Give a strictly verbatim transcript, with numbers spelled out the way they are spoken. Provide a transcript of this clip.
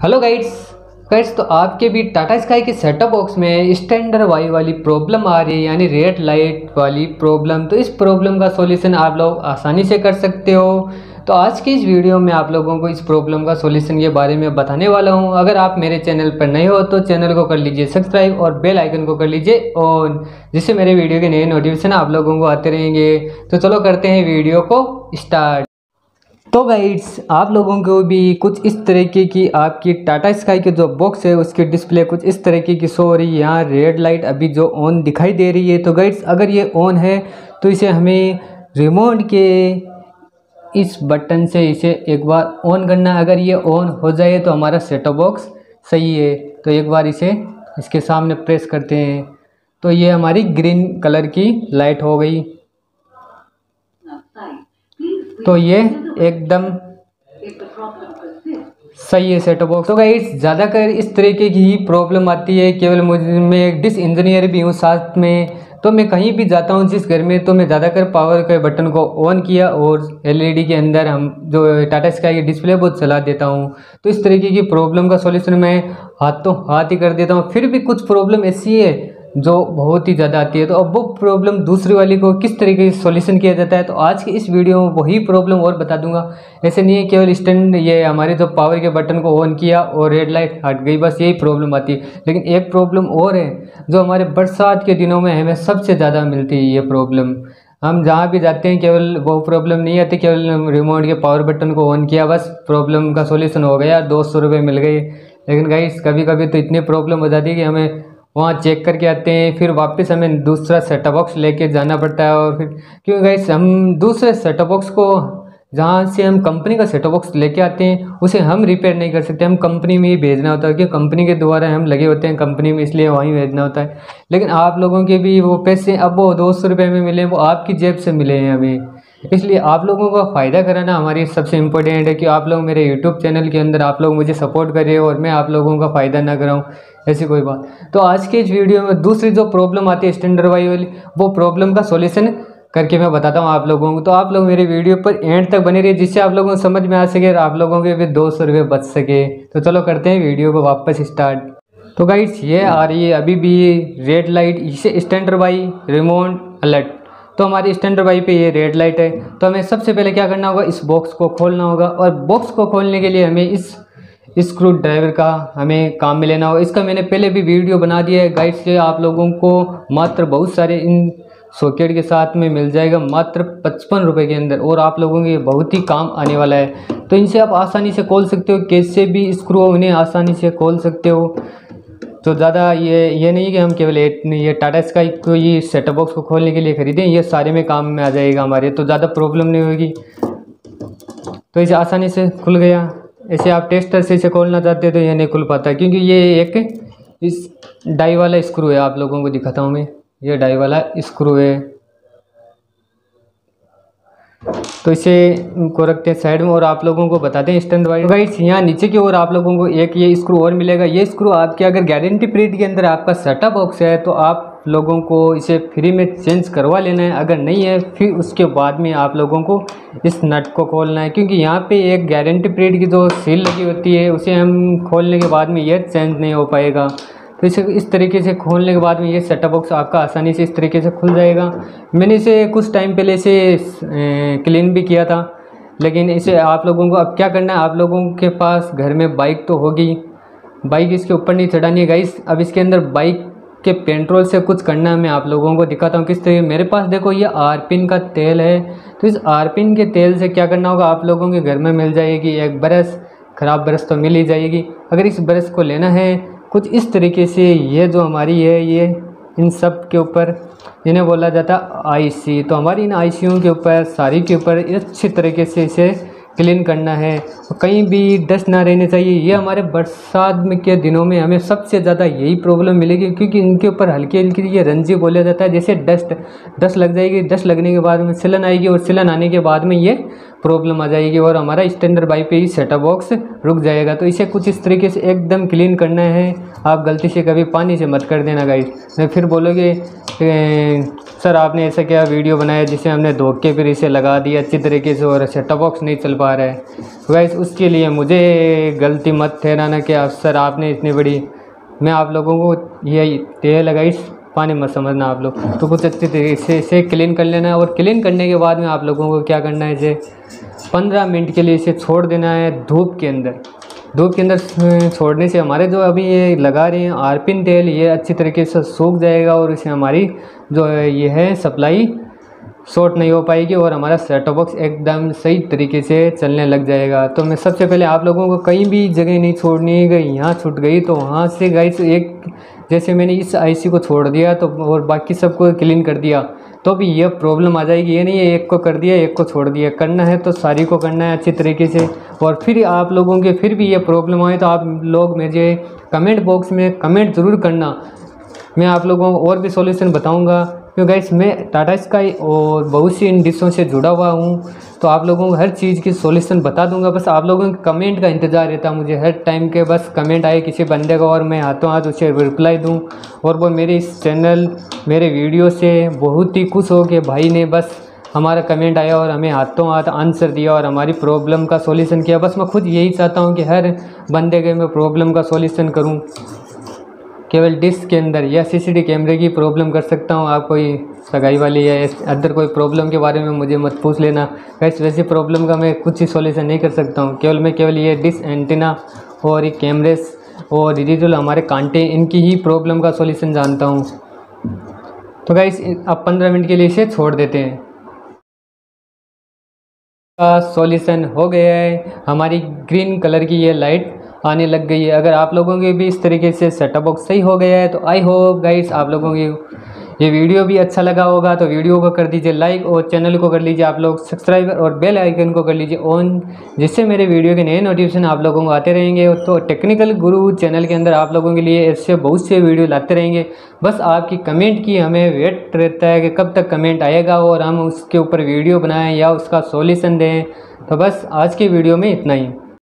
Hello guides guides तो आपके भी टाटा स्काई के सेटअप बॉक्स में स्टैंडर्ड वाई वाली प्रॉब्लम आ रही है, यानी रेड लाइट वाली प्रॉब्लम। तो इस प्रॉब्लम का सॉल्यूशन आप लोग आसानी से कर सकते हो। तो आज की इस वीडियो में आप लोगों को इस प्रॉब्लम का सॉल्यूशन के बारे में बताने वाला हूं। अगर आप मेरे चैनल पर नए हो तो चैनल को कर लीजिए सब्सक्राइब और बेल आइकन को कर लीजिए ऑन, जिससे मेरे वीडियो के नए नोटिफिकेशन आप लोगों को आते रहेंगे। तो चलो करते हैं वीडियो को स्टार्ट। तो गाइड्स आप लोगों को भी कुछ इस तरीके की आपकी टाटा स्काई के जो बॉक्स है उसकी डिस्प्ले कुछ इस तरीके की शो हो रही है। यहाँ रेड लाइट अभी जो ऑन दिखाई दे रही है। तो गाइड्स अगर ये ऑन है तो इसे हमें रिमोट के इस बटन से इसे एक बार ऑन करना है। अगर ये ऑन हो जाए तो हमारा सेटअप बॉक्स सही है। तो एक बार इसे इसके सामने प्रेस करते हैं तो ये हमारी ग्रीन कलर की लाइट हो गई। तो ये एकदम सही है सेटअप बॉक्स। तो गाइस ज़्यादातर इस तरीके की ही प्रॉब्लम आती है। केवल मुझे, मैं एक डिश इंजीनियर भी हूँ साथ में, तो मैं कहीं भी जाता हूँ जिस घर में, तो मैं ज़्यादातर पावर के बटन को ऑन किया और एलईडी के अंदर हम जो टाटा स्काई की डिस्प्ले वो चला देता हूँ। तो इस तरीके की प्रॉब्लम का सॉल्यूशन मैं हाथों हाथ ही कर देता हूँ। फिर भी कुछ प्रॉब्लम ऐसी है जो बहुत ही ज़्यादा आती है। तो अब वो प्रॉब्लम दूसरी वाली को किस तरीके से सॉल्यूशन किया जाता है, तो आज की इस वीडियो में वही प्रॉब्लम और बता दूंगा। ऐसे नहीं है केवल स्टैंड ये हमारे जो पावर के बटन को ऑन किया और रेड लाइट हट गई, बस यही प्रॉब्लम आती है। लेकिन एक प्रॉब्लम और है जो हमारे बरसात के दिनों में हमें सबसे ज़्यादा मिलती है। ये प्रॉब्लम हम जहाँ भी जाते हैं केवल वो प्रॉब्लम नहीं आती, केवल रिमोट के पावर बटन को ऑन किया बस प्रॉब्लम का सॉल्यूशन हो गया, दो सौ रुपये मिल गए। लेकिन गाइस कभी कभी तो इतनी प्रॉब्लम हो जाती है कि हमें वहाँ चेक करके आते हैं, फिर वापस हमें दूसरा सेटअप बॉक्स लेके जाना पड़ता है। और फिर क्योंकि गाइस हम दूसरे सेटअप बॉक्स को जहाँ से हम कंपनी का सेटअप बॉक्स लेके आते हैं उसे हम रिपेयर नहीं कर सकते, हम कंपनी में ही भेजना होता है क्योंकि कंपनी के द्वारा हम लगे होते हैं कंपनी में, इसलिए वहीं भेजना होता है। लेकिन आप लोगों के भी वो पैसे अब वो दो सौ रुपये में मिले, वो आपकी जेब से मिले हैं हमें, इसलिए आप लोगों का फ़ायदा कराना हमारी सबसे इम्पोर्टेंट है कि आप लोग मेरे यूट्यूब चैनल के अंदर आप लोग मुझे सपोर्ट करें और मैं आप लोगों का फ़ायदा ना कराऊं, ऐसी कोई बात। तो आज के इस वीडियो में दूसरी जो प्रॉब्लम आती है स्टैंडर्ड वाई वाली, वो प्रॉब्लम का सॉल्यूशन करके मैं बताता हूँ आप लोगों को। तो आप लोग मेरे वीडियो पर एंड तक बने रहिए जिससे आप लोगों को समझ में आ सके और आप लोगों के भी दो सौ रुपये बच सके। तो चलो करते हैं वीडियो को वापस स्टार्ट। तो गाइस ये आ रही है अभी भी रेड लाइट, इसे स्टैंडर्ड वाई रिमोट अलर्ट। तो हमारी स्टैंडर्ड वाई पे ये रेड लाइट है। तो हमें सबसे पहले क्या करना होगा, इस बॉक्स को खोलना होगा और बॉक्स को खोलने के लिए हमें इस स्क्रू ड्राइवर का हमें काम में लेना होगा। इसका मैंने पहले भी वीडियो बना दिया है गाइड्स से, आप लोगों को मात्र बहुत सारे इन सॉकेट के साथ में मिल जाएगा मात्र पचपन रुपये के अंदर, और आप लोगों के बहुत ही काम आने वाला है। तो इनसे आप आसानी से खोल सकते हो, कैसे भी स्क्रू इन्हें आसानी से खोल सकते हो। तो ज़्यादा ये ये नहीं कि हम केवल ये टाटा स्काई को ये सेटअप बॉक्स को खोलने के लिए ख़रीदें, ये सारे में काम में आ जाएगा हमारे, तो ज़्यादा प्रॉब्लम नहीं होगी। तो इसे आसानी से खुल गया। ऐसे आप टेस्टर से इसे खोलना चाहते हैं तो ये नहीं खुल पाता क्योंकि ये एक इस डाई वाला स्क्रू है। आप लोगों को दिखाता हूँ मैं, ये डाई वाला स्क्रू है। तो इसे को रखते हैं साइड में और आप लोगों को बताते हैं स्टैंड वाइड। गाइस यहाँ नीचे की ओर आप लोगों को एक ये स्क्रू और मिलेगा। ये स्क्रू आपके अगर गारंटी पीरियड के अंदर आपका सेटअप बॉक्स है तो आप लोगों को इसे फ्री में चेंज करवा लेना है। अगर नहीं है फिर उसके बाद में आप लोगों को इस नट को खोलना है, क्योंकि यहाँ पे एक गारंटी पीरियड की जो सील लगी होती है उसे हम खोलने के बाद में यह चेंज नहीं हो पाएगा। तो इसे इस तरीके से खोलने के बाद में ये सेटअप बॉक्स आपका आसानी से इस तरीके से खुल जाएगा। मैंने इसे कुछ टाइम पहले इसे क्लीन भी किया था, लेकिन इसे आप लोगों को अब क्या करना है, आप लोगों के पास घर में बाइक तो होगी, बाइक इसके ऊपर नहीं चढ़ानी है गाइस। अब इसके अंदर बाइक के पेट्रोल से कुछ करना है, मैं आप लोगों को दिखाता हूँ किस तरीके। मेरे पास देखो ये आरपिन का तेल है। तो इस आरपिन के तेल से क्या करना होगा, आप लोगों के घर में मिल जाएगी एक ब्रश, ख़राब ब्रश तो मिल ही जाएगी। अगर इस ब्रश को लेना है कुछ इस तरीके से, ये जो हमारी है ये इन सब के ऊपर इन्हें बोला जाता है आईसी। तो हमारी इन आईसीयों के ऊपर सारी के ऊपर अच्छी तरीके से इसे क्लीन करना है, कहीं भी डस्ट ना रहने चाहिए। ये हमारे बरसात में के दिनों में हमें सबसे ज़्यादा यही प्रॉब्लम मिलेगी, क्योंकि इनके ऊपर हल्की हल्की ये रंजी बोला जाता है, जैसे डस्ट डस्ट लग जाएगी। डस्ट लगने के बाद में सिलन आएगी और सिलन आने के बाद में ये प्रॉब्लम आ जाएगी और हमारा स्टैंडर्ड वाई पे ही सेटअप बॉक्स रुक जाएगा। तो इसे कुछ इस तरीके से एकदम क्लीन करना है। आप गलती से कभी पानी से मत कर देना गाइस, मैं फिर बोलोगे सर आपने ऐसा क्या वीडियो बनाया जिसे हमने धोखे फिर इसे लगा दिया अच्छी तरीके से और सेटअप बॉक्स नहीं चल पा रहा है। गाइस उसके लिए मुझे गलती मत ठहराना कि आप सर आपने इतनी बड़ी, मैं आप लोगों को यही तेल लगाई पानी मत समझना आप लोग। तो कुछ अच्छी तरीके से इसे क्लीन कर लेना है और क्लीन करने के बाद में आप लोगों को क्या करना है, इसे पंद्रह मिनट के लिए इसे छोड़ देना है धूप के अंदर। धूप के अंदर छोड़ने से हमारे जो अभी ये लगा रहे हैं आरपिन तेल, ये अच्छी तरीके से सूख जाएगा और इसे हमारी जो है ये है सप्लाई शॉर्ट नहीं हो पाएगी और हमारा सेटअप बॉक्स एकदम सही तरीके से चलने लग जाएगा। तो मैं सबसे पहले आप लोगों को कहीं भी जगह नहीं छोड़नी है, यहाँ छूट गई तो वहाँ से गाइस एक, जैसे मैंने इस आईसी को छोड़ दिया तो और बाकी सबको क्लीन कर दिया तो भी ये प्रॉब्लम आ जाएगी। ये नहीं है एक को कर दिया एक को छोड़ दिया, करना है तो सारी को करना है अच्छी तरीके से। और फिर आप लोगों के फिर भी ये प्रॉब्लम आए तो आप लोग मुझे कमेंट बॉक्स में कमेंट ज़रूर करना, मैं आप लोगों को और भी सॉल्यूशन बताऊंगा। क्योंकि गाइस मैं टाटा स्काई और बहुत सी इन डिशों से जुड़ा हुआ हूँ तो आप लोगों को हर चीज़ की सॉल्यूशन बता दूंगा। बस आप लोगों के कमेंट का इंतज़ार रहता मुझे हर टाइम के, बस कमेंट आए किसी बंदे का और मैं हाथों हाथ उसे रिप्लाई दूँ। और वो मेरे इस चैनल मेरे वीडियो से बहुत ही खुश हो कि भाई ने बस हमारा कमेंट आया और हमें हाथों हाथ आंसर दिया और हमारी प्रॉब्लम का सॉल्यूशन किया। बस मैं खुद यही चाहता हूँ कि हर बंदे के मैं प्रॉब्लम का सॉल्यूशन करूँ। केवल डिश के अंदर या सीसीटीवी कैमरे की प्रॉब्लम कर सकता हूँ, आप कोई सगाई वाली या अदर कोई प्रॉब्लम के बारे में मुझे मत पूछ लेना। वैसे वैसे प्रॉब्लम का मैं कुछ ही सॉल्यूशन नहीं कर सकता हूँ। केवल मैं केवल ये डिश एंटीना और ये कैमरेस और डिजिटल हमारे कांटे इनकी ही प्रॉब्लम का सॉल्यूशन जानता हूँ। तो गाइस अब पंद्रह मिनट के लिए इसे छोड़ देते हैं। का सॉल्यूशन हो गया है, हमारी ग्रीन कलर की ये लाइट आने लग गई है। अगर आप लोगों के भी इस तरीके से सेटअप बॉक्स सही हो गया है तो आई होप गाइस आप लोगों की ये वीडियो भी अच्छा लगा होगा। तो वीडियो को कर दीजिए लाइक और चैनल को कर लीजिए आप लोग सब्सक्राइब और बेल आइकन को कर लीजिए ऑन, जिससे मेरे वीडियो के नए नोटिफिकेशन आप लोगों को आते रहेंगे। तो टेक्निकल गुरु चैनल के अंदर आप लोगों के लिए ऐसे बहुत से वीडियो लाते रहेंगे। बस आपकी कमेंट की हमें वेट रहता है कि कब तक कमेंट आएगा और हम उसके ऊपर वीडियो बनाएं या उसका सॉल्यूशन दें। तो बस आज की वीडियो में इतना ही।